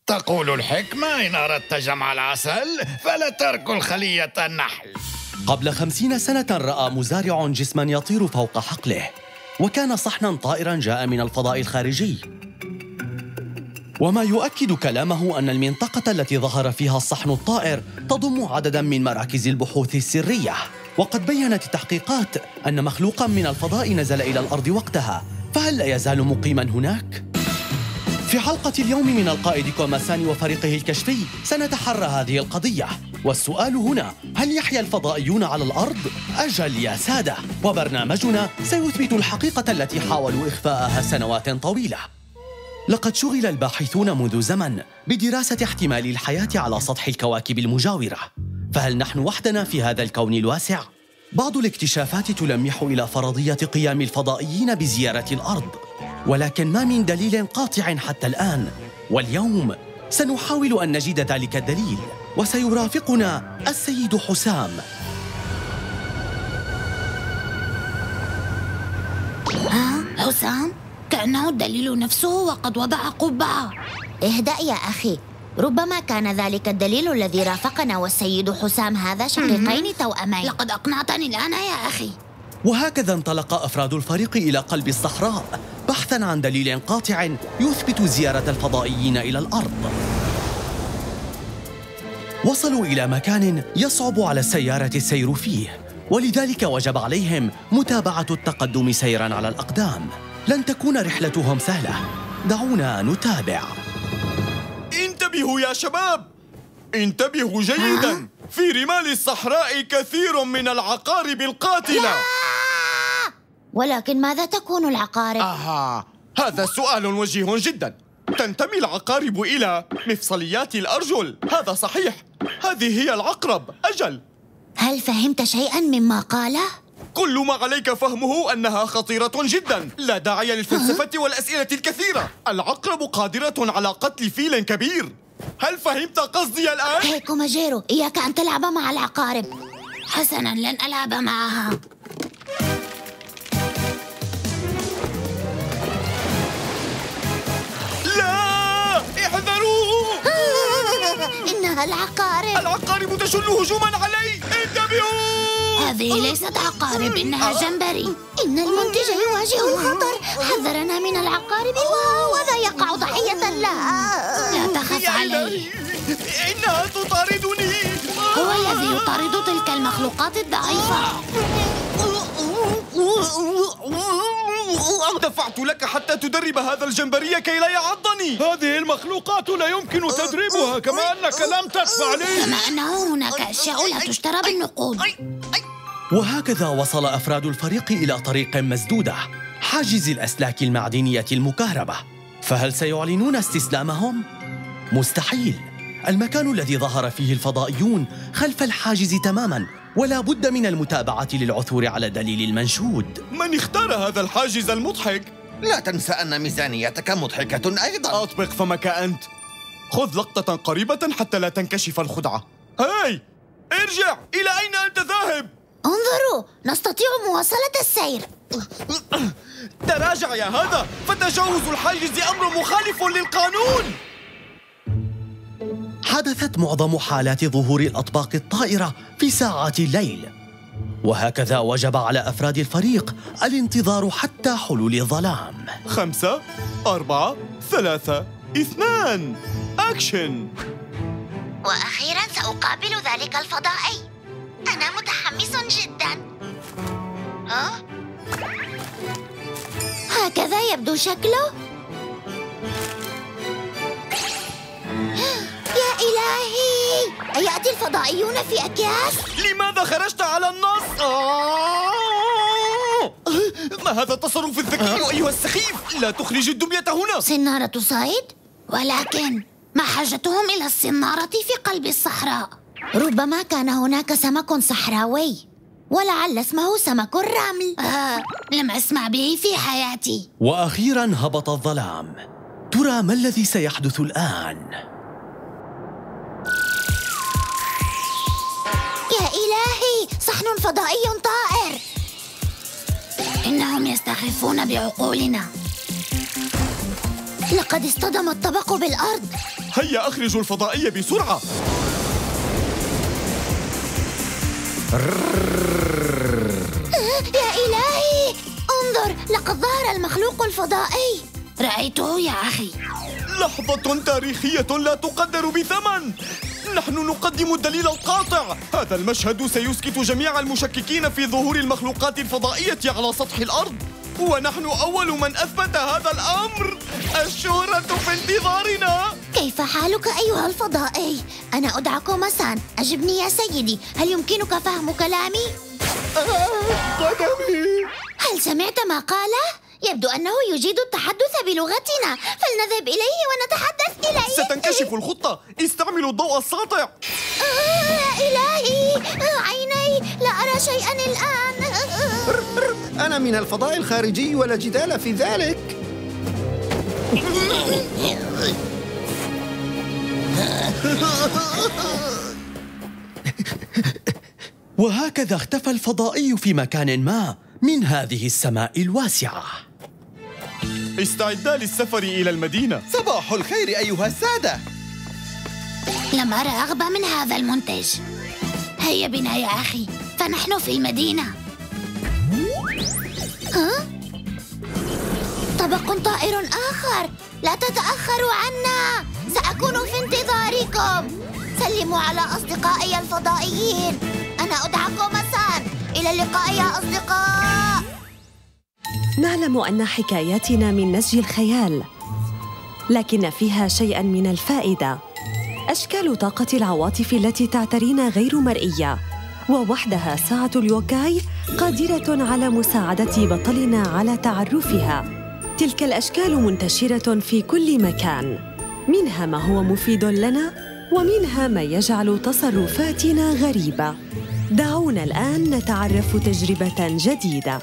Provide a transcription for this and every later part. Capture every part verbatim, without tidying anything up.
تقول الحكمة: إن أردت جمع العسل فلا تركل خلية النحل. قبل خمسين سنة رأى مزارع جسما يطير فوق حقله، وكان صحنا طائرا جاء من الفضاء الخارجي. وما يؤكد كلامه أن المنطقة التي ظهر فيها الصحن الطائر تضم عددا من مراكز البحوث السرية. وقد بيّنت التحقيقات أن مخلوقا من الفضاء نزل إلى الأرض وقتها، فهل لا يزال مقيما هناك؟ في حلقة اليوم من القائد كوماساني وفريقه الكشفي سنتحرى هذه القضية، والسؤال هنا: هل يحيا الفضائيون على الأرض؟ أجل يا سادة، وبرنامجنا سيثبت الحقيقة التي حاولوا إخفاءها سنوات طويلة. لقد شغل الباحثون منذ زمن بدراسة احتمال الحياة على سطح الكواكب المجاورة، فهل نحن وحدنا في هذا الكون الواسع؟ بعض الاكتشافات تلمح إلى فرضية قيام الفضائيين بزيارة الأرض، ولكن ما من دليل قاطع حتى الآن. واليوم سنحاول أن نجد ذلك الدليل، وسيرافقنا السيد حسام. ها؟ حسام؟ كأنه الدليل نفسه وقد وضع قبعة. اهدأ يا أخي، ربما كان ذلك الدليل الذي رافقنا والسيد حسام هذا شقيقين توأمين. لقد أقنعتني الآن يا أخي. وهكذا انطلق أفراد الفريق إلى قلب الصحراء بحثاً عن دليل قاطع يثبت زيارة الفضائيين إلى الأرض. وصلوا إلى مكان يصعب على السيارة السير فيه، ولذلك وجب عليهم متابعة التقدم سيراً على الأقدام. لن تكون رحلتهم سهلة، دعونا نتابع. انتبهوا يا شباب، انتبهوا جيداً. في رمال الصحراء كثير من العقارب القاتلة. لا! ولكن ماذا تكون العقارب؟ آها، هذا سؤال وجيه جداً. تنتمي العقارب إلى مفصليات الأرجل، هذا صحيح. هذه هي العقرب، أجل. هل فهمت شيئاً مما قاله؟ كل ما عليك فهمه أنها خطيرة جداً. لا داعي للفلسفة والأسئلة الكثيرة. العقرب قادرة على قتل فيل كبير. هل فهمت قصدي الآن؟ هي كوماجيرو، إياك أن تلعب مع العقارب. حسناً، لن ألعب معها. لا، احذروا! إنها العقارب. العقارب تشن هجوماً علي، انتبهوا! هذه ليست عقارب، إنها جمبري. إن المنتج يواجه الخطر، حذرنا من العقارب وهذا يقع ضحية لها. لا تخف عليه، إنها تطاردني. هو الذي يطارد تلك المخلوقات الضعيفة. دفعت لك حتى تدرب هذا الجمبري كي لا يعضني. هذه المخلوقات لا يمكن تدريبها، كما أنك لم تدفع لي. كما أنه هناك أشياء لا تشترى بالنقود. وهكذا وصل أفراد الفريق إلى طريق مسدودة، حاجز الأسلاك المعدنية المكهربة. فهل سيعلنون استسلامهم؟ مستحيل. المكان الذي ظهر فيه الفضائيون خلف الحاجز تماماً، ولا بد من المتابعة للعثور على الدليل المنشود. من اختار هذا الحاجز المضحك؟ لا تنسى أن ميزانيتك مضحكة أيضاً. أطبق فمك أنت. خذ لقطة قريبة حتى لا تنكشف الخدعة. هاي، ارجع! إلى أين أنت ذاهب؟ انظروا، نستطيع مواصلة السير. تراجع يا هذا، فتجاوز الحاجز أمر مخالف للقانون. حدثت معظم حالات ظهور الأطباق الطائرة في ساعات الليل، وهكذا وجب على أفراد الفريق الانتظار حتى حلول الظلام. خمسة، أربعة، ثلاثة، اثنان، أكشن. وأخيراً سأقابل ذلك الفضائي. أنا متحمس جداً. أه؟ هكذا يبدو شكله. يا إلهي، أيأتي الفضائيون في أكياس؟ لماذا خرجت على النص؟ ما هذا التصرف الذكي أيها السخيف؟ لا تخرج الدمية هنا. صنارة صيد؟ ولكن ما حاجتهم إلى الصنارة في قلب الصحراء؟ ربما كان هناك سمك صحراوي، ولعل اسمه سمك الرمل. آه، لم أسمع به في حياتي. وأخيراً هبط الظلام. ترى ما الذي سيحدث الآن؟ يا إلهي، صحن فضائي طائر. إنهم يستخفون بعقولنا. لقد اصطدم الطبق بالأرض. هيا أخرجوا الفضائي بسرعة. يا إلهي، انظر، لقد ظهر المخلوق الفضائي. رأيته يا أخي. لحظة تاريخية لا تقدر بثمن. نحن نقدم الدليل القاطع. هذا المشهد سيسكت جميع المشككين في ظهور المخلوقات الفضائية على سطح الأرض، ونحن أول من أثبت هذا الأمر. الشهرة في انتظارنا. كيف حالك أيها الفضائي؟ أنا أدعى مسان. أجبني يا سيدي، هل يمكنك فهم كلامي؟ قدمي. هل سمعت ما قاله؟ يبدو أنه يجيد التحدث بلغتنا، فلنذهب إليه ونتحدث إليه. ستنكشف الخطة. استعملوا الضوء الساطع. آه يا إلهي، آه عيني، لا أرى شيئا الآن. أنا من الفضاء الخارجي ولا جدال في ذلك. وهكذا اختفى الفضائي في مكان ما من هذه السماء الواسعة. استعدا للسفر إلى المدينة. صباح الخير أيها السادة. لم أرى أغبى من هذا المنتج. هيا بنا يا أخي، فنحن في المدينة. ها؟ طبق طائر آخر، لا تتأخروا عنا، سأكون في انتظاركم. سلموا على أصدقائي الفضائيين. أنا أدعى مسان. إلى اللقاء يا أصدقاء. نعلم أن حكاياتنا من نسج الخيال، لكن فيها شيئاً من الفائدة. أشكال طاقة العواطف التي تعترينا غير مرئية، ووحدها ساعة اليوكاي قادرة على مساعدة بطلنا على تعرفها. تلك الأشكال منتشرة في كل مكان، منها ما هو مفيد لنا، ومنها ما يجعل تصرفاتنا غريبة. دعونا الآن نتعرف تجربة جديدة.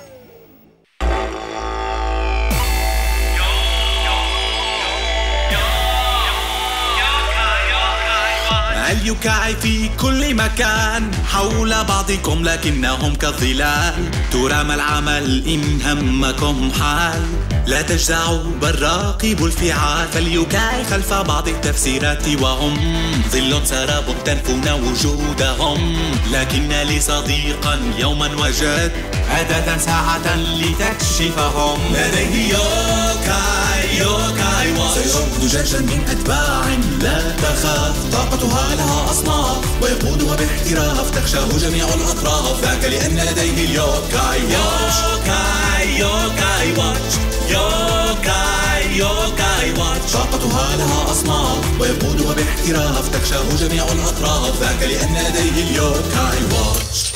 اليوكاي في كل مكان حول بعضكم لكنهم كالظلال. ترى ما العمل إن همكم حال، لا تجزعوا بل راقبوا الفعال. فاليوكاي خلف بعض التفسيرات وهم ظل سراب تنفون وجودهم. لكن لي صديقا يوما وجد أداة ساعة لتكشفهم. لديه يوكاي يوكاي واتش، سيعود دجاجا من أتباع لا تخاف. طاقتها لها أصناف ويقودها باحتراف، تخشاه جميع الأطراف. ذاك لأن لديه اليوكاي واتش. يوكاي يوكاي واتش يوكاي يوكاي واتش. طاقتها لها أصناف ويقودها باحتراف، تخشاه جميع الأطراف. ذاك لأن لديه اليوكاي واتش.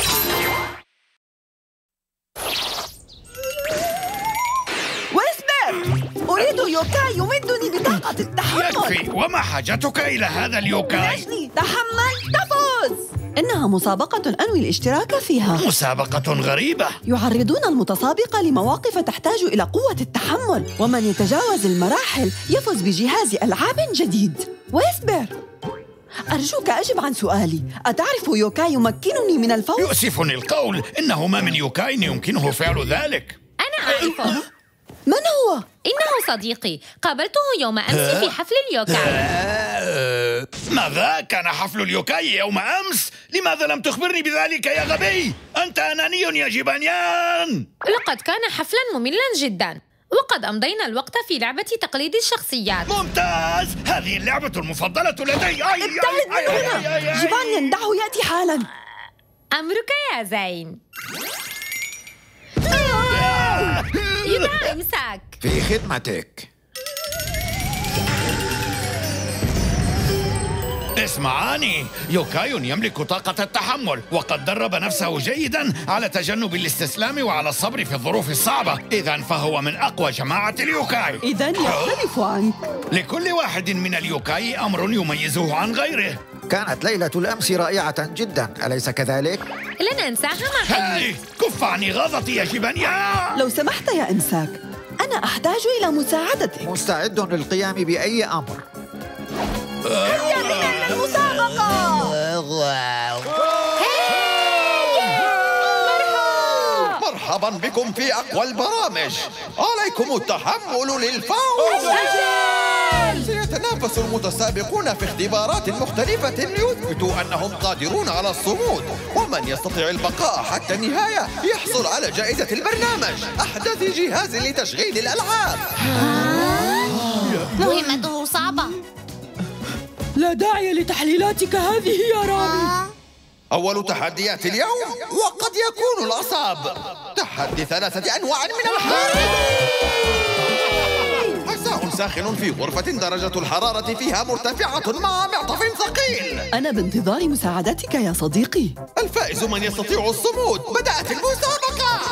أريد يوكاي يمدني بطاقة التحمل. يكفي، وما حاجتك إلى هذا اليوكاي؟ دعني، تحمل تفوز. إنها مسابقة أنوي الاشتراك فيها. مسابقة غريبة. يعرضون المتسابق لمواقف تحتاج إلى قوة التحمل، ومن يتجاوز المراحل يفوز بجهاز ألعاب جديد. ويسبر، أرجوك أجب عن سؤالي، أتعرف يوكاي يمكنني من الفوز؟ يؤسفني القول، إنه ما من يوكاي يمكنه فعل ذلك. أنا أعرفه. من هو؟ إنه صديقي، قابلته يوم أمس في حفل اليوكاي. ماذا؟ كان حفل اليوكاي يوم أمس؟ لماذا لم تخبرني بذلك يا غبي؟ أنت أناني يا جبانيان. لقد كان حفلاً مملاً جداً، وقد أمضينا الوقت في لعبة تقليد الشخصيات. ممتاز، هذه اللعبة المفضلة لدي. ابتعد من هنا، جبانيان، دعه يأتي حالاً. أمرك يا زين. يدعى إمساك. في خدمتك. اسمعاني، يوكاي يملك طاقة التحمل، وقد درب نفسه جيدا على تجنب الاستسلام وعلى الصبر في الظروف الصعبة. إذا فهو من أقوى جماعة اليوكاي. إذا يختلف عنك. لكل واحد من اليوكاي أمر يميزه عن غيره. كانت ليلة الأمس رائعة جدا، أليس كذلك؟ لن أنساها مع هاي، كف عني غضبي يا جبانيا. لو سمحت يا إمساك، أنا أحتاج إلى مساعدتك. مستعد للقيام بأي أمر. هيا بنا إلى المسابقة. مرحبا بكم في أقوى البرامج. عليكم التحمل للفوز. سيتنافس المتسابقون في اختبارات مختلفة ليثبتوا أنهم قادرون على الصمود، ومن يستطيع البقاء حتى النهاية يحصل على جائزة البرنامج أحدث جهاز لتشغيل الألعاب. مهمته صعبة. لا داعي لتحليلاتك هذه يا رامي. أول تحديات اليوم وقد يكون الأصعب، تحدي ثلاثة أنواع من الحرارة. مساء ساخن في غرفة درجة الحرارة فيها مرتفعة مع معطف ثقيل. أنا بانتظار مساعدتك يا صديقي. الفائز من يستطيع الصمود. بدأت المسابقة.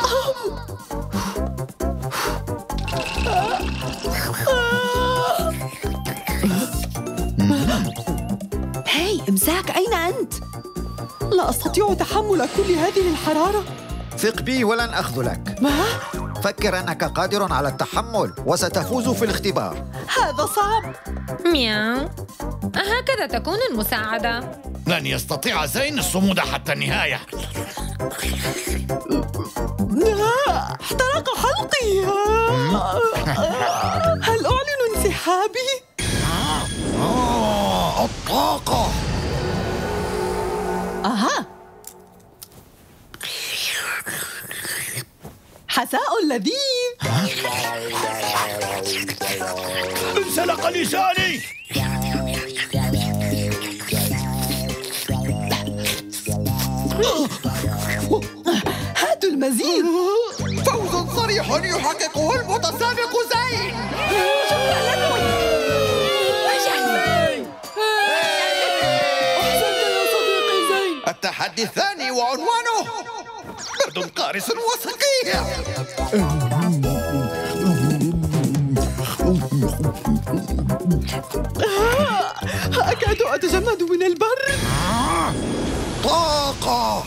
هاي إمساك، أين أنت؟ لا أستطيع تحمل كل هذه الحرارة. ثق بي ولن أخذلك. ما؟ فكر أنك قادر على التحمل وستفوز في الاختبار. هذا صعب. مياو، هكذا تكون المساعدة. لن يستطيع زين الصمود حتى النهاية. احترق حلقي. هل أعلن انسحابي؟ آه، الطاقة. أها، حساء لذيذ. انسلق لساني. هاتوا المزيد. فوز صريح يحققه المتسابق زين. شكرا لكم. التحدي الثاني وعنوانه برد قارس وصقيع. أكاد أتجمد من البرد. طاقة.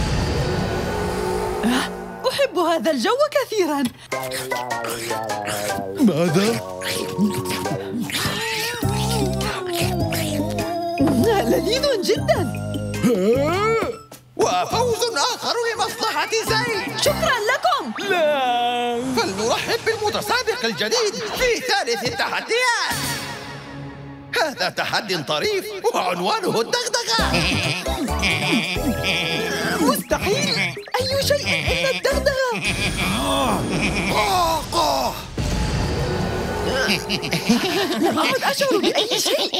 أحب هذا الجو كثيرا. ماذا؟ لذيذ جدا. وفوز آخر لمصلحة زين. شكرا لكم. لا، فلنرحب بالمتسابق الجديد في ثالث التحديات. هذا تحدي طريف وعنوانه الدغدغة. مستحيل، أي شيء إلا الدغدغة. طاقة. لم أعد أشعر بأي شيء.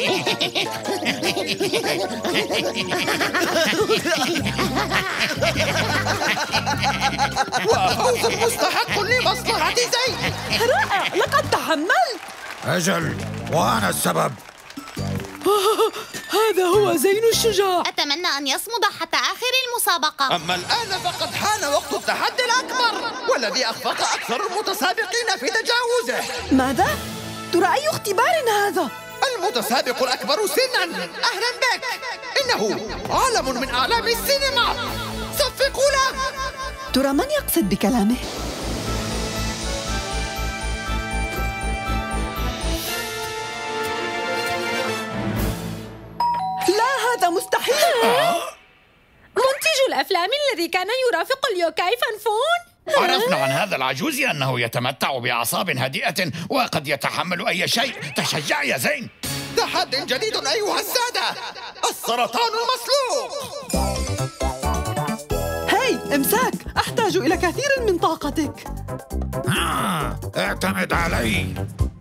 وفوز مستحق لمصلحة زين. رائع، لقد تحملت. أجل، وأنا السبب. هذا هو زين الشجاع. أتمنى أن يصمد حتى آخر المسابقة. أما الآن فقد حان وقت التحدي الأكبر، والذي أخفق أكثر المتسابقين في تجاوزه. ماذا؟ ترى أي اختبار هذا؟ المتسابق الأكبر سنا. أهلا بك. إنه عالم من أعلام السينما. صفقوا له. ترى من يقصد بكلامه؟ لا، هذا مستحيل. منتج الأفلام الذي كان يرافق اليوكاي فانفون. عرفنا عن هذا العجوز أنه يتمتع بأعصاب هادئة وقد يتحمل أي شيء. تشجع يا زين. تحدي جديد أيها السادة، السرطان المسلوق. هاي إمساك، أحتاج إلى كثير من طاقتك. آه، اعتمد علي.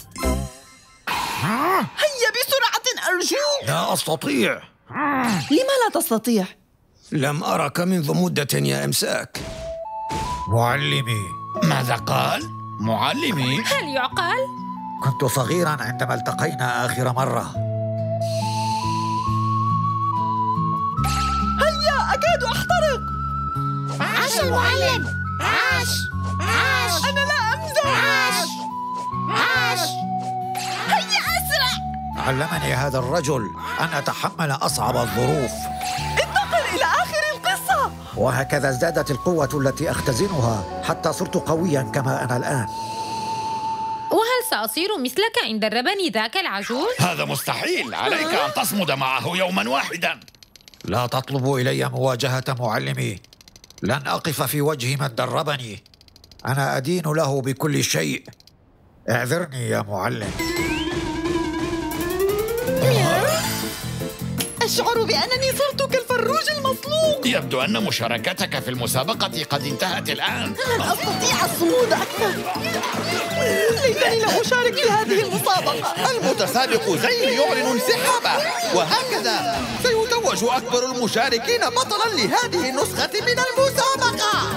هيا بسرعة أرجوك. لا أستطيع. لما لا تستطيع؟ لم أرك منذ مدة يا إمساك. معلمي. ماذا قال؟ معلمي؟ هل يعقل؟ كنت صغيرا عندما التقينا آخر مرة. هيا، أكاد أحترق. عاش المعلم. عاش عاش. أنا لا أمزح. عاش عاش. هيا أسرع. علمني هذا الرجل أن أتحمل أصعب الظروف. انتقل إلى آخر القصة. وهكذا ازدادت القوة التي أختزنها حتى صرت قويا كما أنا الآن. وهل سأصير مثلك إن دربني ذاك العجوز؟ هذا مستحيل. عليك أن تصمد معه يوما واحدا. لا تطلبوا إلي مواجهة معلمي. لن أقف في وجه من دربني. أنا أدين له بكل شيء. اعذرني يا معلم. أشعر بأنني صرت كالفروج المصلوب. يبدو أن مشاركتك في المسابقة قد انتهت الآن. لن أستطيع الصمود أكثر. ليتني لم أشارك في هذه المسابقة. المتسابق زين يعلن انسحابه، وهكذا سيتوج أكبر المشاركين بطلا لهذه النسخة من المسابقة.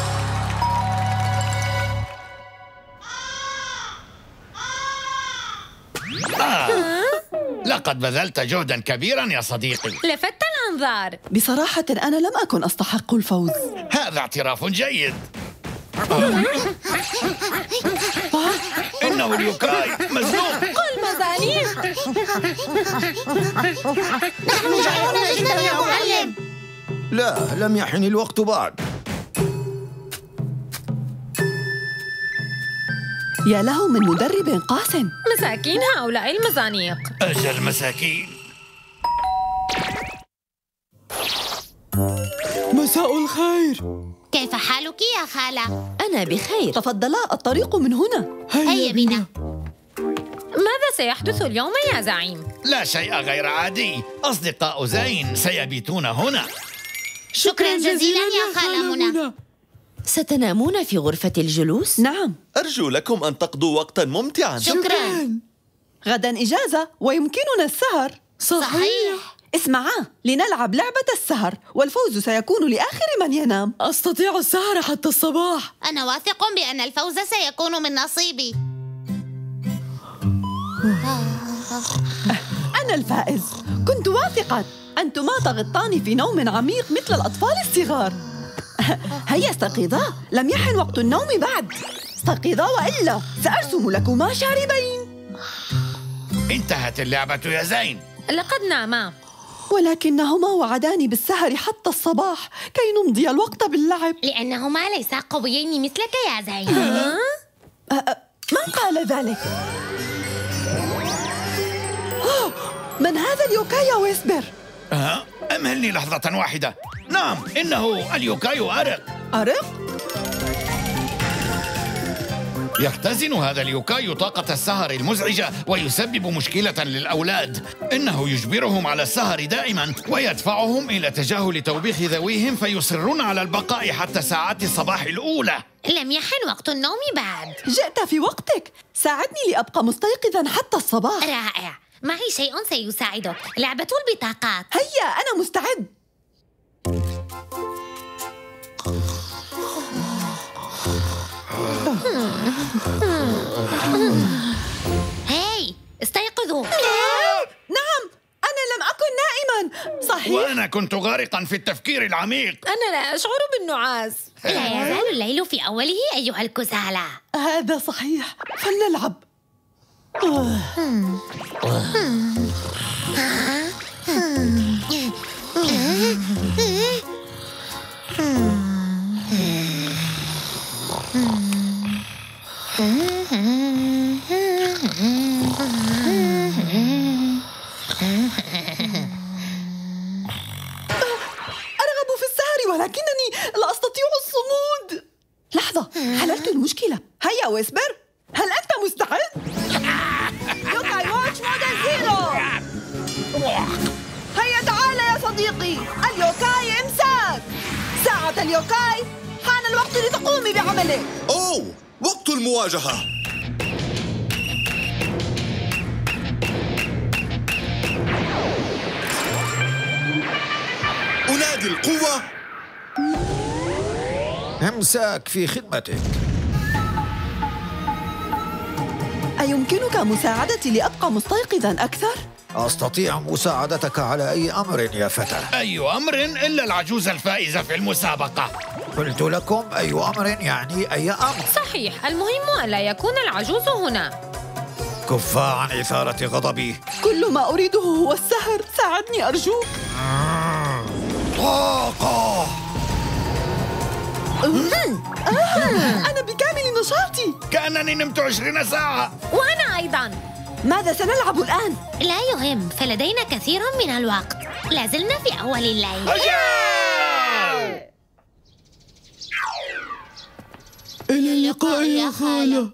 آه. لقد بذلت جهدا كبيرا يا صديقي. لفت الأنظار. بصراحة أنا لم أكن أستحق الفوز. هذا اعتراف جيد. إنه اليوكاي مزنوق. قل مزانيق. نحن جائعون جدا يا معلم. لا، لم يحن الوقت بعد. يا له من مدرب قاس. مساكين هؤلاء المزانيق. أجل مساكين. مساء الخير. كيف حالك يا خالة؟ أنا بخير. تفضلا، الطريق من هنا. هيا بنا. ماذا سيحدث اليوم يا زعيم؟ لا شيء غير عادي. أصدقاء زين سيبيتون هنا. شكرا جزيلا يا خالة منى. ستنامون في غرفة الجلوس؟ نعم. أرجو لكم أن تقضوا وقتا ممتعا. شكرا. غدا إجازة ويمكننا السهر. صحيح. اسمعا، لنلعب لعبة السهر، والفوز سيكون لآخر من ينام. أستطيع السهر حتى الصباح. أنا واثق بأن الفوز سيكون من نصيبي. أنا الفائز. كنت واثقة. أنتما تغطان في نوم عميق مثل الأطفال الصغار. هيا استيقظا، لم يحن وقت النوم بعد. استيقظا وإلا سأرسم لكما شاربين. انتهت اللعبة يا زين. لقد ناما، ولكنهما وعداني بالسهر حتى الصباح كي نمضي الوقت باللعب. لأنهما ليسا قويين مثلك يا زين. أه؟ أه من قال ذلك؟ أوه، من هذا اليوكاي يا ويسبر؟ أه؟ أمهلني لحظة واحدة. نعم، إنه اليوكاي أرق. أرق؟ يختزن هذا اليوكاي طاقة السهر المزعجة ويسبب مشكلة للأولاد. إنه يجبرهم على السهر دائما ويدفعهم إلى تجاهل توبيخ ذويهم، فيصرون على البقاء حتى ساعات الصباح الأولى. لم يحن وقت النوم بعد. جئت في وقتك. ساعدني لأبقى مستيقظا حتى الصباح. رائع. معي شيء سيساعدك، لعبة البطاقات. هيا، أنا مستعد. هاي، استيقظوا. نعم، أنا لم أكن نائما. صحيح. وأنا كنت غارقا في التفكير العميق. أنا لا أشعر بالنعاس. لا يزال الليل في أوله أيها الكسالى. هذا صحيح. فلنلعب. أرغب في السهر ولكنني لا أستطيع الصمود. لحظة، حللت المشكلة. هيا ويسبر، هل أنت مستعد؟ يوكاي واتش موديل زيرو. هيا تعال يا صديقي. اليوكاي إمساك. ساعة اليوكاي. حان الوقت لتقومي بعملك. أوه، وقت المواجهة. أنادي القوة. إمساك في خدمتك. أيمكنك مساعدتي لأبقى مستيقظا أكثر؟ أستطيع مساعدتك على أي أمر يا فتى. أي أمر إلا العجوز الفائزة في المسابقة. قلت لكم أي أمر يعني أي أمر. صحيح، المهم ألا يكون العجوز هنا. كفا عن إثارة غضبي. كل ما أريده هو السهر. ساعدني أرجوك. طاقة. أنا بكامل نشاطي. كأنني نمت عشرين ساعة. وأنا أيضاً. ماذا سنلعب الآن؟ لا يهم، فلدينا كثير من الوقت. لازلنا في أول الليل. إلى اللقاء يا خالة.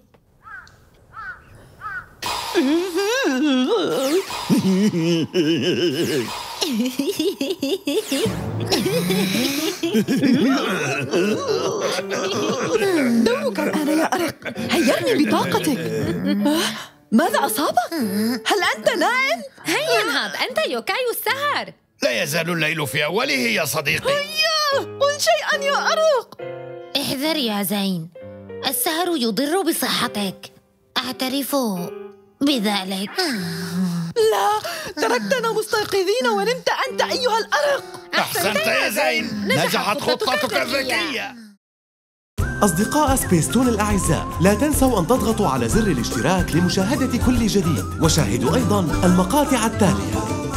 دورك الآن يا أرق، هيئني بطاقتك. ماذا أصابك؟ هل أنت نائم؟ هيا انهض، أنت يوكاي السهر. لا يزال الليل في أوله يا صديقي. هيا قل شيئا يا أرق. احذر يا زين، السهر يضر بصحتك، أعترف بذلك. لا، تركتنا مستيقظين ونمت أنت أيها الأرق. أحسنت يا زين، نجحت خطتك الذكية. أصدقاء سبيستون الأعزاء، لا تنسوا أن تضغطوا على زر الاشتراك لمشاهدة كل جديد، وشاهدوا أيضاً المقاطع التالية.